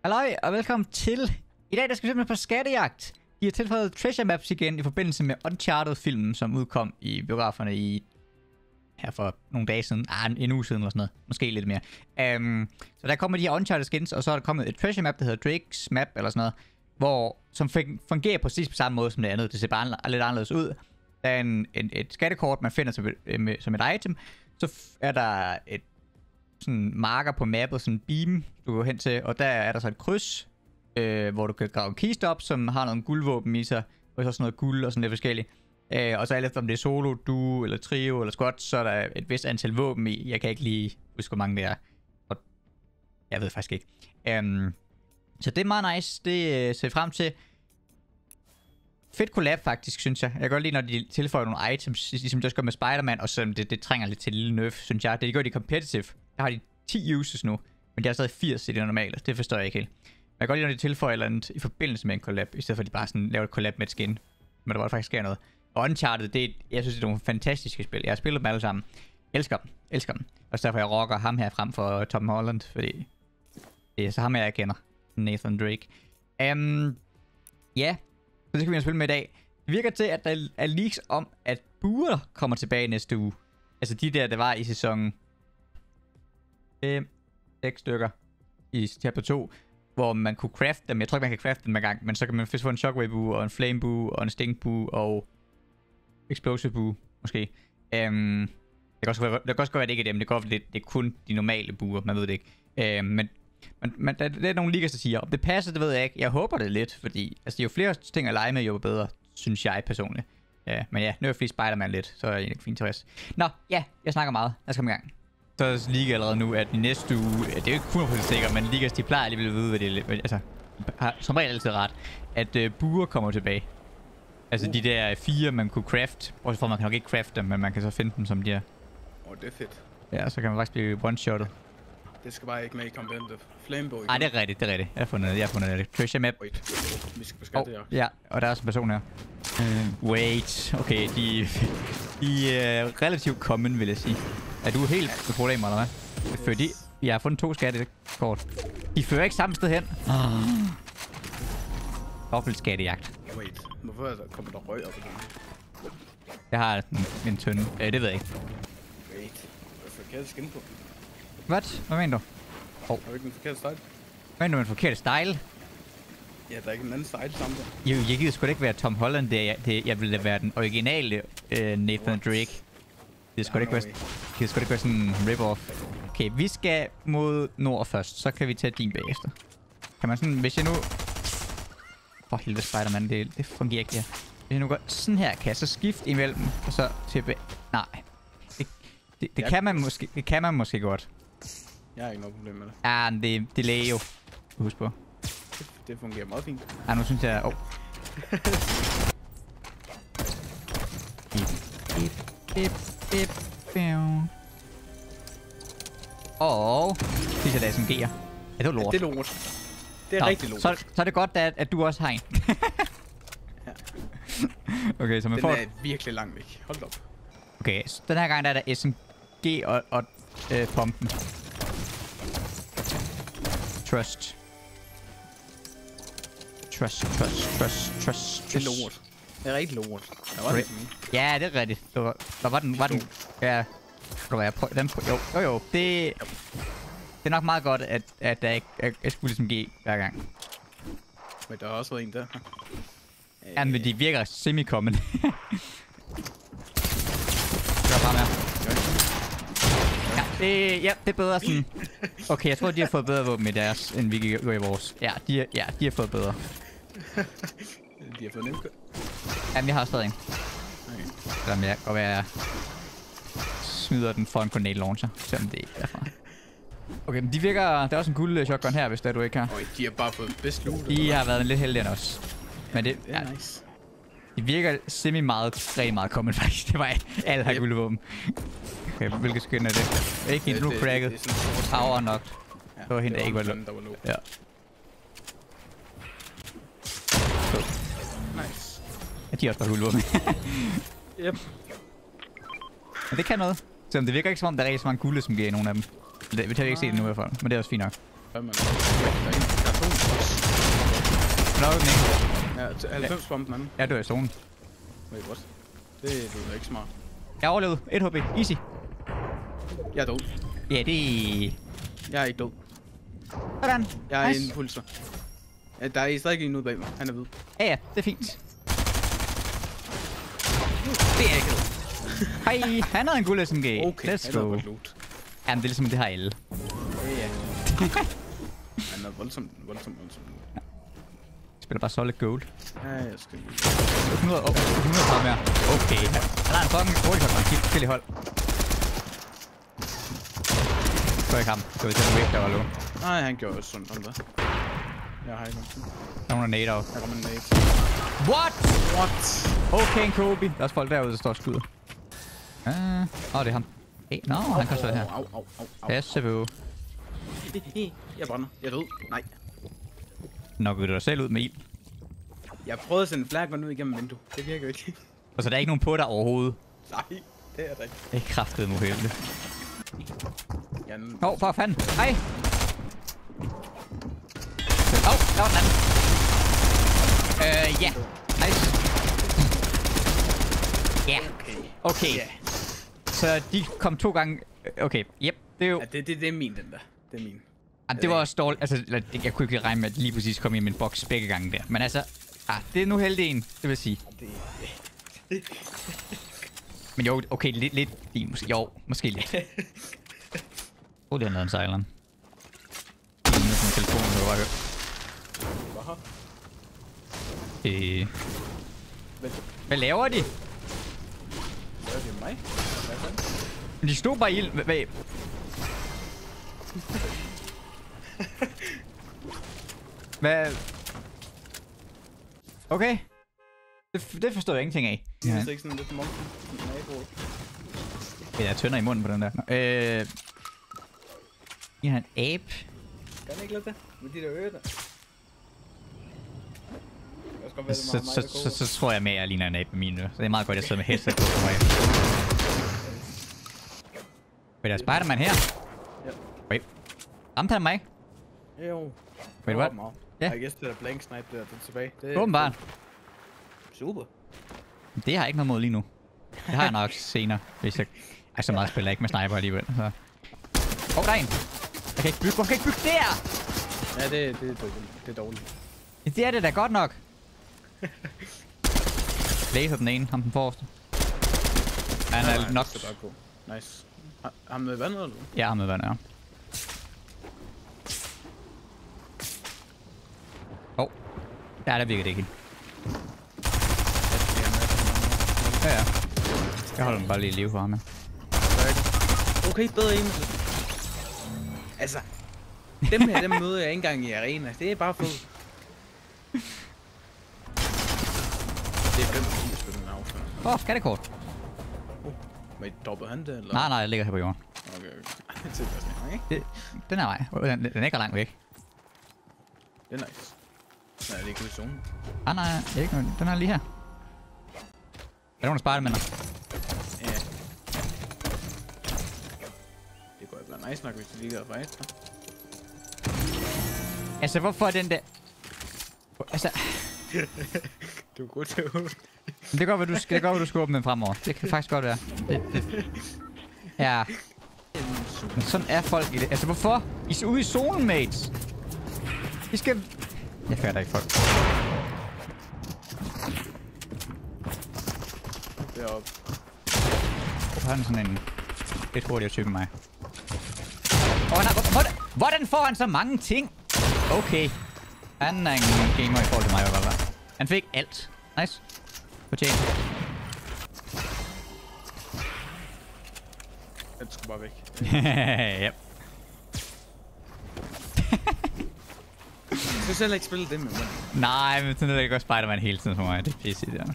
Halløj og velkommen til. I dag der skal vi simpelthen på skattejagt. De har tilføjet treasure maps igen i forbindelse med Uncharted-filmen, som udkom i biograferne her for nogle dage siden. En uge siden eller sådan noget. Måske lidt mere. Så der kommer de her Uncharted skins, og så er der kommet et treasure map, der hedder Drake's Map eller sådan noget, som fungerer præcis på samme måde som det andet. Det ser bare lidt anderledes ud. Der er et skattekort, man finder som et item. Så er der et sådan marker på mappet, sådan en beam, du går hen til, og der er der så et kryds, hvor du kan grave en kiste op, som har nogle guldvåben i sig, og så sådan noget guld og sådan lidt forskelligt. Og så alt efter om det er solo, duo, eller trio, eller squad, så er der et vist antal våben i. Jeg kan ikke lige huske, hvor mange det er. Og jeg ved faktisk ikke. Så det er meget nice. Det ser frem til. Fedt collab faktisk, synes jeg. Jeg kan godt lide, når de tilføjer nogle items, ligesom det også gør med Spider-Man, og så det trænger lidt til lille nerf, synes jeg. Det gør de competitive. Der har de 10 uses nu, men de har stadig 80 i det normale. Det forstår jeg ikke helt. Men jeg kan godt lide, når de tilføjer et eller andet i forbindelse med en collab, i stedet for at de bare sådan laver et collab med et skin. Men der var faktisk sker noget. Og Uncharted, jeg synes, det er nogle fantastiske spil. Jeg har spillet dem alle sammen. Elsker dem. Og så derfor jeg rocker ham her frem for Tom Holland, fordi det er så ham, jeg kender. Nathan Drake. Ja, så det skal vi spille med i dag. Det virker til, at der er leaks om, at buer kommer tilbage næste uge. Altså de der var i sæson 6 stykker i chapter 2, hvor man kunne craft dem. Jeg tror ikke, man kan crafte dem hver gang, men så kan man få en shockwave bue og en flame bue og en stink bue og explosive bue, måske. Det kan også godt være, at det ikke er dem. Det kan godt være, det er kun de normale buer. Man ved det ikke. Men der er nogle leakers, der siger, om det passer, det ved jeg ikke. Jeg håber det lidt, fordi altså, jo flere ting at lege med, jo bedre, synes jeg personligt. Men ja, nu er jeg fordi Spider-Man lidt, så er jeg egentlig fint tilfreds. Nå, ja, jeg snakker meget. Lad os komme i gang. Så ligger allerede nu, at i næste uge, det er jo ikke 100% sikkert, men leakers, de plejer alligevel at vide, hvad det er, altså, har som regel altid ret, at buer kommer tilbage. Altså de der 4, man kunne craft, også for man kan nok ikke crafte dem, men man kan så finde dem som de her. Det er fedt. Ja, så kan man faktisk blive one-shottet. Det skal bare ikke med i competitive. Flameboy. Nej, det er rigtigt, Jeg har fundet det. Treasure map. Wait. Vi skal beskatte jer. Ja, og der er også en person her. Wait. Okay, de er relativt common, vil jeg sige. Er du helt med problemer, eller hvad? Fordi jeg har fundet 2 skattekort. De fører ikke samme sted hen. Dobbelt skattejagt. Wait. Hvorfor kommer der røg op i den? Jeg har en tønde. Det ved jeg ikke. Wait. Hvad er forkert skin på? Hvad mener du? Har du ikke en forkert style? Hvad mener du, en forkert style? Ja, der er ikke en anden style sammen der. Jo, jeg gider sgu da ikke være Tom Holland. Jeg ville da være den originale Nathan Drake. Det skulle da ikke være sådan en rip-off. Okay, vi skal mod nord først. Så kan vi tage din bagefter. Kan man sådan, hvis jeg nu... For helvede Spider-Man, det fungerer ikke her. Hvis jeg nu går sådan her, kan jeg så skifte imellem, og så tilbage... Nej. Det kan man måske godt. Jeg har ikke noget problem med det. Ja, men det er delay jo. Husk på. Det fungerer meget fint. Ja, nu synes jeg... Og... Det er der SMG'er. Ja, det var lort. Det er lort. Det er rigtig lort. Så er det godt, at du også har en. Ja. Okay, så man får... Den er virkelig langt væk. Hold op. Okay, så den her gang der er der SMG og pumpen. Trust. Det er lort. Det er rigtig lort. Der var det ja, det er rigtigt. Var den... Ja. Jo. Det er nok meget godt, at der ikke er sgu ligesom G hver gang. Men der har også været en der. Ja, men de virker semi-common. Gør bare mere. Ja, det er bedre sådan. Okay, jeg tror, de har fået bedre våben i deres, end vi gør i vores. Ja, de har fået bedre. De har fået nemt. Jamen, jeg har stadig en. Okay. Selvom jeg godt være, jeg smider den for en grenade launcher, selvom det ikke er derfra. Okay, men de virker... Der er også en guld shotgun her, hvis det er du ikke har. De har bare fået bedst loot. De har været lidt heldige end os. Men det er nice. De virker rigtig meget common faktisk. Det var alle har guldvåben. Okay, hvilke skin er det? Ikke en nu cracket. Power nok. Det var hende, der ikke var low. Ja. Nice. Ja, de har også bare guldvåben. Yep. Men det kan noget. Selvom det virker ikke som om, der er rigtig så mange gulde, som giver i nogle af dem. Vi har ikke set det nu i hvert fald, men det er også fint nok. Der er to. Nå, den ene. Ja, 90 bomben anden. Jeg dør i zonen. Wait, what? Det er ikke smart. Jeg overlevede. 1 HP. Easy. Jeg er død. Ja, det... Jeg er ikke død. Sådan. Jeg er Nice. en pulser. Ja, der er stadig en ude bag mig. Han er hvid. Ja, det er fint. Det er ikke det. Hej, han havde en guld SMG. Okay, Let's han er go. godt loot. Jamen, det er ligesom, det har alle. Ja. Han er voldsomt. Spiller bare solid gold. Ja, jeg skal lige. 100 mere. Okay. Han har en fucking hurtigt hold. Han kigger forskellige hold. Det var ikke ham. Det var den væk, der var low. Nej, han gjorde også sådan der. Jeg har ikke noget. Der er nogen nade af. Her kommer en nade. What? What? Okay, en Kobe. Der er også folk derude, der står og skyder. Det er ham. Hey, no, han kan stå her. Au. Ja, selvfølgelig. Jeg brænder. Jeg er død. Nej. Nok du dig selv ud med ild. Jeg prøvede at sende flaggen ud igennem vinduet. Det virker ikke. Og så der er ikke nogen på dig overhovedet. Nej, det er der ikke. Det er kraftedeme uheldigt. For fanden. Hej. Der var den anden. Ja. Nice. Ja. Okay. Yeah. Så de kom 2 gange. Okay, yep. Det er jo... Ja, det er min, den der. Det er min. Det var også dårligt. Altså, jeg kunne ikke regne med, at lige præcis kom i min boks begge gange der. Men altså, det er nu heldig en, det vil sige. Men jo, okay, lidt din måske. Jo, måske lidt. Det har lavet en sejleren. Det er sådan en telefon, du kan bare høre. Hvad laver de? Hvad er det mig? De stod bare i ild. Hvad? Hvad? Okay. Det forstår jeg ingenting af. Det er ikke sådan lidt monkey. Jeg er tynder i munden på den der. Jeg har en ape. Kan ikke lade det? Med de der ører der. Så tror jeg med, at jeg ligner en ape med mine ører. Så det er meget godt, at jeg sidder med headset på mig. Vil der Spider-Man her? Ja. Wait. Ramte han mig? Jo. Wait, what? Ja. Jeg gæster der blank snipe der tilbage. Åbenbart. Super. Det har jeg ikke noget mod lige nu. Det har jeg nok senere, hvis jeg... så meget spiller jeg ikke med sniper alligevel. Så. Der er en. Jeg kan ikke bygge. Hvorfor kan jeg ikke bygge der? Ja, det er dårligt. Det er det da godt nok. Laser den ene, ham den forreste. Han er nok... Nice. Ham med vandet eller? Ja, ham med vandet, ja. Der virker det ikke helt. Ja. Jeg holder den bare lige i live for ham, ja. Okay, bedre en. Altså, dem møder jeg ikke engang i arena. Det er bare fedt. Det er 5 spil den afstand. Skattekort. Men droppede han det, eller? Nej, jeg ligger her på jorden. Okay. Den er vej. Den er ikke langt væk. Det er nice. Nej, det er ikke ude i zonen. Nej, ikke. Den er lige her. Er der nogen Spider-Man? Ja. Det kunne være nice nok, hvis du lige gør fight. Altså, hvorfor er den der... Altså... Du er god til at åbne. Det kan godt være, du skal åbne den fremover. Det kan faktisk godt være. Ja. Men sådan er folk i det. Altså, hvorfor? I er ude i zonen, mates. I skal... Jeg fatter ikke folk. Deroppe. Hvorfor har han sådan en... lidt hurtigere type end mig? Hvordan får han så mange ting? Okay. Han er en gamer i forhold til mig, i hvert fald. Han fik alt. Nice. Fortjent. Den skulle bare væk. Yep. Du skal selv ikke spille det med mig. Nej, men sådan er det ikke også Spider-Man hele tiden for mig. Det er pisse der.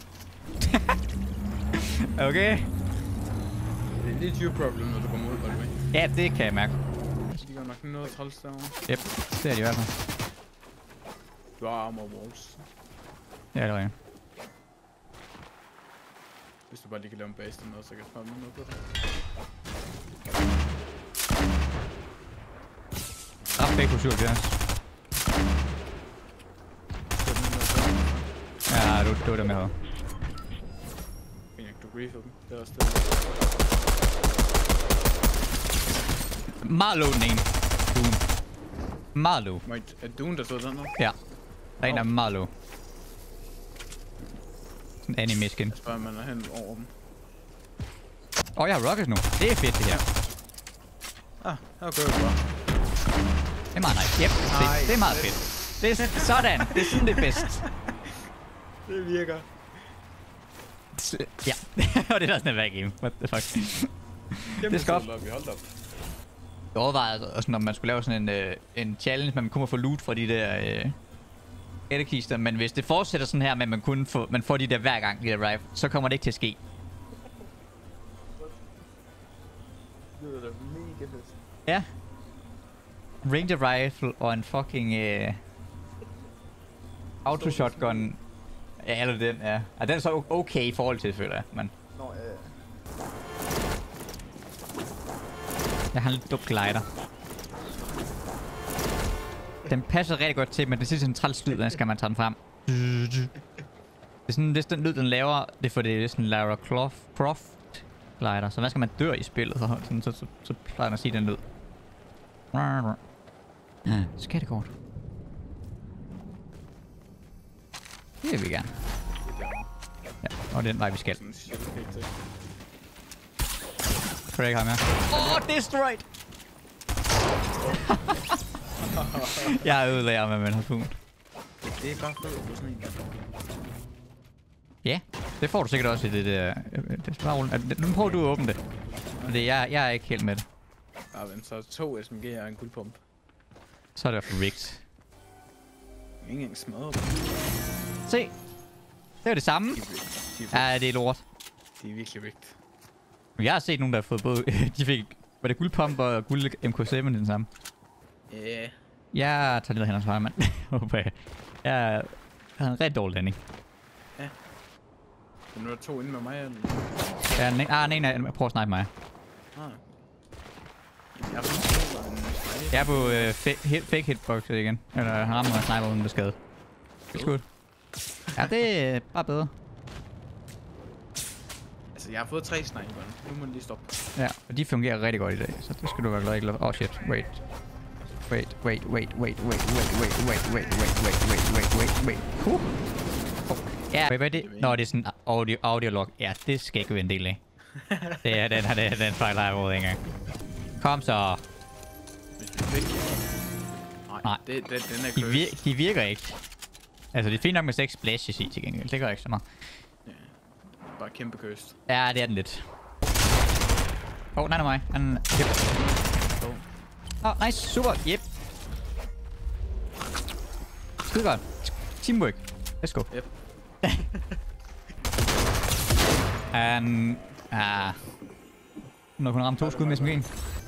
Okay. Det er et your problem, når du kommer ud, by the way. Ja, det kan jeg mærke. De gør nok noget træls derovre. Yep, det er de i hvert fald. Du har armor walls. Ja, det er rigtigt. Hvis du bare lige kan lave en base dernede, så kan jeg spørge mig noget på det. Rap begge på 77. Det var dem, jeg havde. Jeg kan grieffe dem. Det er også det. Meget low den ene. Dune. Meget low. Er Dune, der stod sådan noget? Ja. Der er en, der er meget low. Sådan en anime-skin. Jeg spørger, man er hen over dem. Jeg har rockets nu. Det er fedt, det her. Her kører vi bare. Det er meget nice. Yep, det er meget fedt. Det er sådan. Det er sådan, det er bedst. Det virker. Ja. Og det er også en bad game. What the fuck. Det skal op. Vi holdt op. Jeg overvejede også, når man skulle lave sådan en challenge, man kunne få loot fra de der skattekister, men hvis det fortsætter sådan her, men man får de der hver gang, de der rifle, så kommer det ikke til at ske. Det er da mega fedt. Ja. Ranger rifle og en fucking auto shotgun. Ja, eller den, ja. Ja, den er så okay i forhold til, føler jeg, men... Nå, ja. Jeg har en lidt dum glider. Den passer rigtig godt til, men det er sådan en træls lyd, skal man tage den frem. Det er sådan, det er den lyd, den laver. Det er for det er sådan Lara Croft glider. Så hvad skal man dør i spillet, så plejer den at sige den lyd. Skattekort. Det vil vi gerne. Ja, og den vej vi skal. Tror jeg ikke har mere. Destroyed! Jeg er udlærer med min harpun. Det er bare fedt på sådan en. Ja, det får du sikkert også i det der... Nu prøver du at åbne det. Fordi jeg er ikke helt med det. Ja, men så 2 SMG og en guldpump. Så er det for rigged. Ingen engang smadret. Se! Det er det samme. Ja, det er lort. De er virkelig rigged. Jeg har set nogen, der har fået både... De fik... Var det guldpump og guld MK7 den samme? Ja. Jeg tager ned hen og svarer, mand. Jeg havde en rigtig dårlig landing. Ja. Så nu er der 2 inde med mig, eller? Ja, den ene er prøver at snipe mig. Jeg er på fake hitbox igen. Eller han rammer mig sniper uden beskade. Det er godt. Ja, det er bare bedre. Altså, jeg har fået 3 sniper. Nu må den lige stoppe. Ja, og de fungerer rigtig godt i dag. Så det skal du være glad for. Oh shit, wait. Ja, hvad er det? Nå, det er sådan audiolog. Ja, det skal ikke være en del af. Det er den fejl, jeg overhovedet ikke engang. Kom så. Nej, den er close. De virker ikke. Altså, det er fint nok med 6 splashes i til gengæld. Det gør ikke så meget. Ja. Bare kæmpe cursed. Ja, det er den lidt. Nej, mig. Han... Yep. Nice. Super. Yep. Skide godt. Teamwork. Let's go. Yep. Nu kunne ramme 2 skud med SMG'en.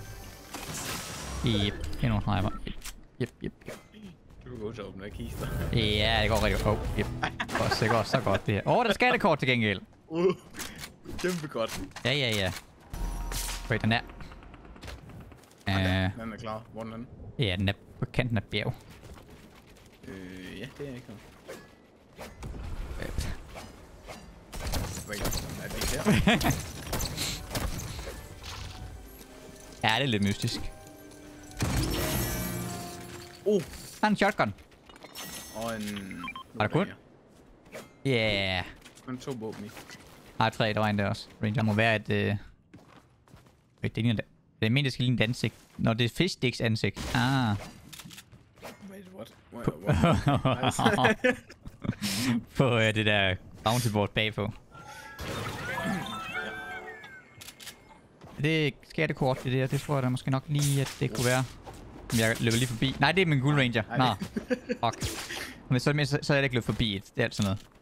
Yep. Endnu en sniper. Yep. Du kan gå til at åbne kister. Ja, det går rigtig godt. Yep. Det går så godt det her. Der er skattekort til gengæld. Kæmpe godt. Ja. Wait, den er... Den er klar. Hvor er den? Ja, den er på kanten af bjerg. Ja, det er ikke noget. Wait, er det ikke der? Ja, det er lidt mystisk. Der er en shotgun. Og en... Var der kun? Ja. Yeah. Kun 2 våben i. Nej, 3, der var en der også. Ranger må være et... det er mener, det skal ligne et ansigt. Når det er Fishdicks ansigt. Wait, what? På det der bounty board bagpå. Det er skattekort, det der. Det tror jeg da måske nok lige, at det kunne være. Jeg løber lige forbi. Nej, det er min Guld Ranger. Nå. Fuck. Men så er jeg ikke løbet forbi et. Det er alt sådan noget.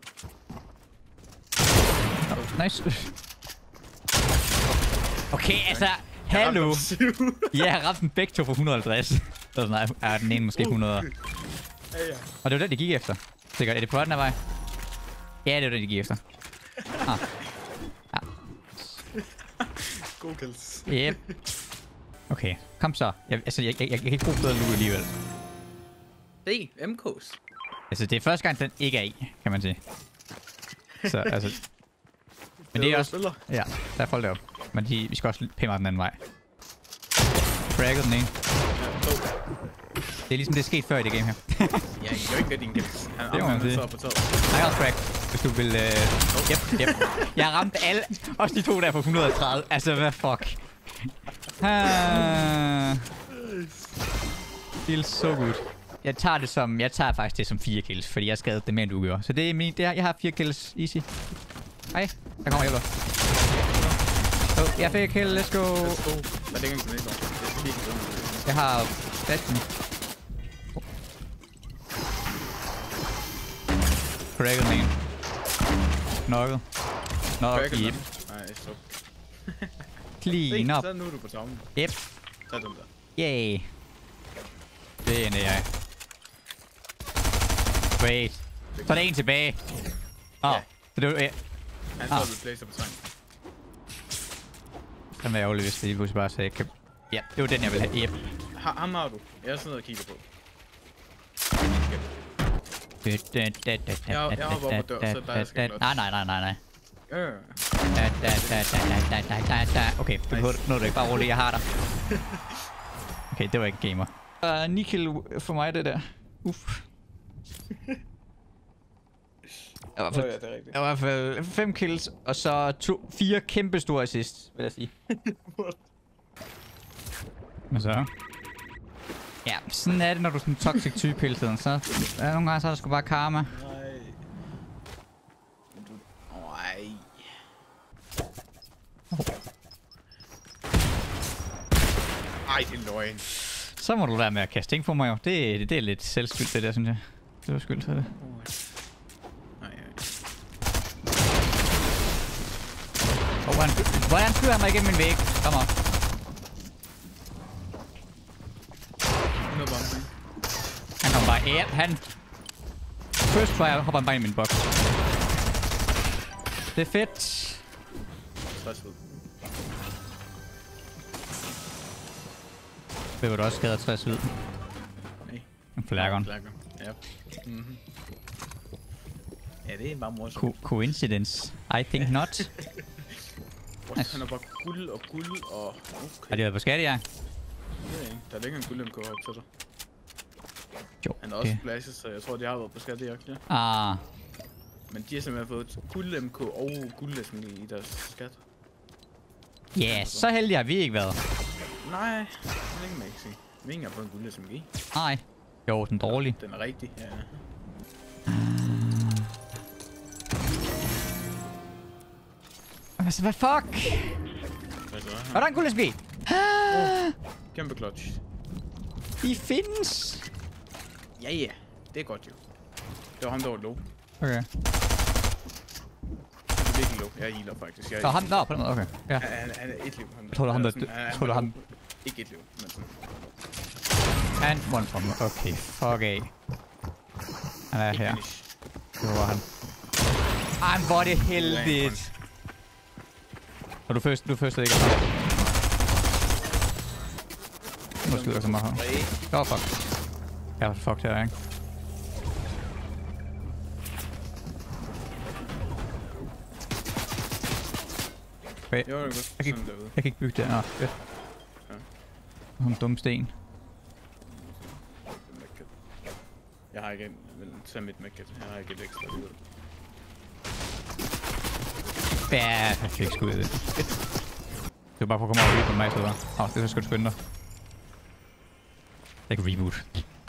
Nice. Okay, altså... Hallo! Ja, jeg har ramt den begge to for 150. Så sådan, er den ene måske 100. Og det var den, de gik efter. Sikkert, er det på den her vej? Ja, det var den, de gik efter. Ja. God kills. Yep. Okay, kom så. Jeg kan ikke bruge bedre loot alligevel. Se, MK's. Altså, det er første gang, den ikke er i, kan man sige. Så altså... Men det er også... Ja, der er folk deroppe. Men vi skal også pænt meget den anden vej. Fragget den ene. Det er ligesom det er sket før i det game her. Ja, jeg kan jo ikke gøre din kills. Det må man sige. Jeg har også frag, hvis du vil... Yep. Jeg har ramt alle. Også de to der på 130. Altså, hvad fuck. Feels so good. Jeg tager faktisk det som 4 kills, fordi jeg skadede det mere end du gør. Så det er min... Jeg har 4 kills. Easy. Hej. Der kommer hjælper. Jeg fik kill. Let's go. Hvad er det ikke engang jeg har flashen. Cracket den ene. Knocket. Knock, yep. Nej, stop. Clean up. Så nu er du på toppen. Yep. Så er den der. Yay. Det er en AI. Wait. Så er der en tilbage. Åh. Så det var... Han står ved placer på sangen. Den var ærgerlig, hvis det lige pludselig bare sagde... Ja, det var den, jeg ville have. Yep. Ham har du. Jeg er sådan noget og kigger på. Jeg hopper op på dør, så der jeg skal klotse. Nej. Okay, det nåede du ikke. Bare roligt, jeg har dig. Okay, det var ikke gamer. 9 kill for mig, det der. Uff. Jeg var i hvert fald 5 kills, og så 4 kæmpe store assist, vil jeg sige. Hvad så? Ja, sådan er det, når du er sådan en toxic type hele tiden. Så nogle gange så er der sgu bare karma. Ej, det er løgn. Så må du være med at kaste ting på mig jo. Det er lidt selvskyld, det der, synes jeg. Det var skyld for det. Hvordan skyder han mig igennem min væg? Kom op. Han kommer bare... Ja, han... First try, hopper han bare ind i min box. Det er fedt. Det var du også skadet 60 ud. Nej. En flaggon. Ja. Ja, det er bare morsomt. Coincidence? I think not. Han er bare guld og... Okay. Har de været på skattejagt? Nej, der ligger en guld MK op til dig. Jo, han er også blasset, så jeg tror, de har været på skattejagt, ja. Ah. Men de har simpelthen fået guld MK og guld SMG i deres skat. Ja, så heldige har vi ikke været. Nej, det kan man ikke sige. Vi har ikke fået en guld SMG. Nej. Jo, den er dårlig. Den er rigtig, ja. Hvad fuck? Er der en guld SMG? Kæmpe clutch. De findes. Ja. Det er godt jo. Det var ham, der var low. Okay. Det er virkelig low. Jeg healer faktisk. Så ham der på den måde, okay. Ja. Han er et liv. Jeg tror, det er ham, der... Ikke et liv, men sådan. Han one from me. Okay, fuck af. Han er her. Det var han. Ej, hvor er det heldigt. Og du først ikke. Nu skyder jeg så meget her. Åh, fuck. Ja, fuck det her, ikke? Okay. Jeg kan ikke bygge det. Nå, fedt. Sådan en dum sten. Jeg har ikke en... Tag mit medkit. Jeg har ikke et ekstra ud. Ja, jeg fik sgu ud af det. Det var bare for at komme over og reboot mig i stedet. Åh, det er så sgu skynde dig. Jeg kan reboot.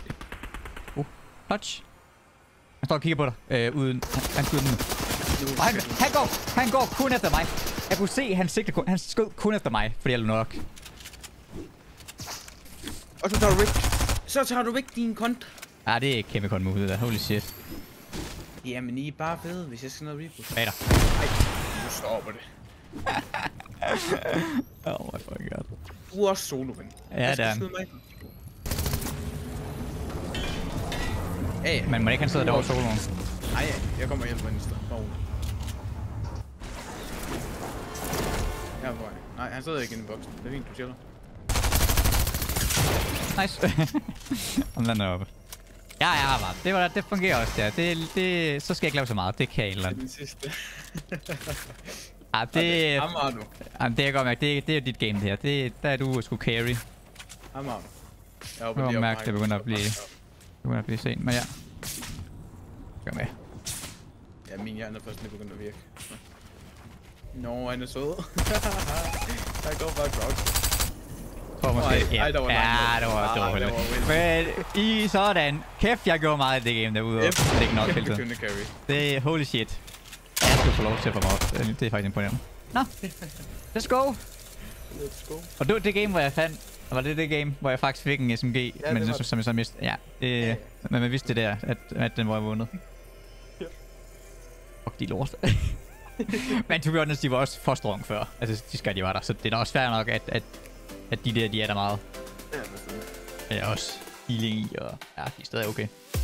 Touch. Han står og kigger på dig. Uden... Han skyder den. Han går kun efter mig. Jeg kunne se, han skød kun efter mig, fordi jeg lå nok. Og så tager du væk. Så tager du væk din kont. Ah, det er ikke kæmpe kon move, det der. Holy shit. Jamen, I er bare fede, hvis jeg skal noget reboot. Bag dig. Ej, nu stopper det. Oh my fucking god. Du er også solo, ven. Ja, det er han. Ja. Men må ikke han sidde derovre soloen? Nej, jeg kommer hjem på en sted. Bare roligt. Jeg er på vej. Nej, han sidder ikke inde i boksen. Det er fint, du chiller. Nice. Han lander oppe. Ja, det fungerer også der. Så skal jeg ikke lave så meget. Det kan jeg eller Det er den sidste. Ja, det... Hammer nu. Jamen, det kan jeg godt mærke. Det er dit game, det her. Der er du sgu carry. Hammer nu. Jeg håber, jeg mærke, det begynder at blive sent, men ja. Gør med. Ja, min hjerne er først lige begyndt at virke. Nå, han er sød. Jeg går bare crouch. Tror måske. Ej, der var langt. Det var men i sådan. Kæft, jeg gjorde meget i det game derude. Det er ikke nok hele tiden. Det er holy shit. Jeg skal få lov til at få mig op. Det er faktisk imponerende. Nå. Let's go. Og det var det game, hvor jeg fandt. Var det game, hvor jeg faktisk fik en SMG, ja, men som jeg så mistede. Ja, men man vidste det der, at den var vundet. Fuck, de lort. Men to be honest, de var også for strong før. Altså, de var der. Så det er da også fair nok, at de er der meget. Ja, det er også healing i, og ja, de er stadig okay.